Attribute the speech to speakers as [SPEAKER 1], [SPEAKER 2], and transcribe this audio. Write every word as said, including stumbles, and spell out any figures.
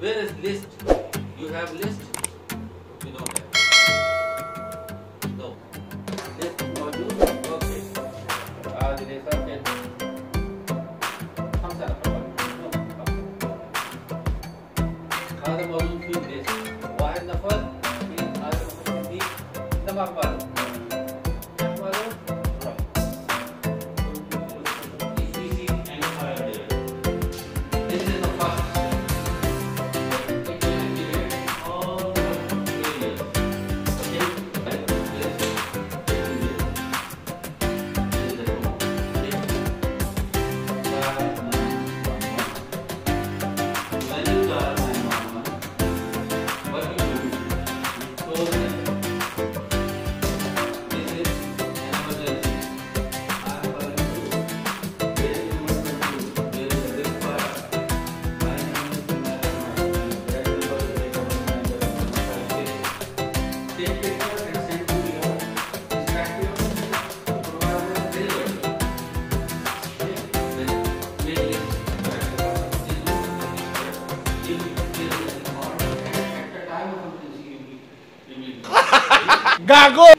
[SPEAKER 1] Where is list? You have list? You don't have. No. List module? Okay. Ah, the rest of it. Comes out of no. هذا موجود في list. واحد نفر في هذا الموجود في دماغ ماله. دماغ ماله.
[SPEAKER 2] Gago!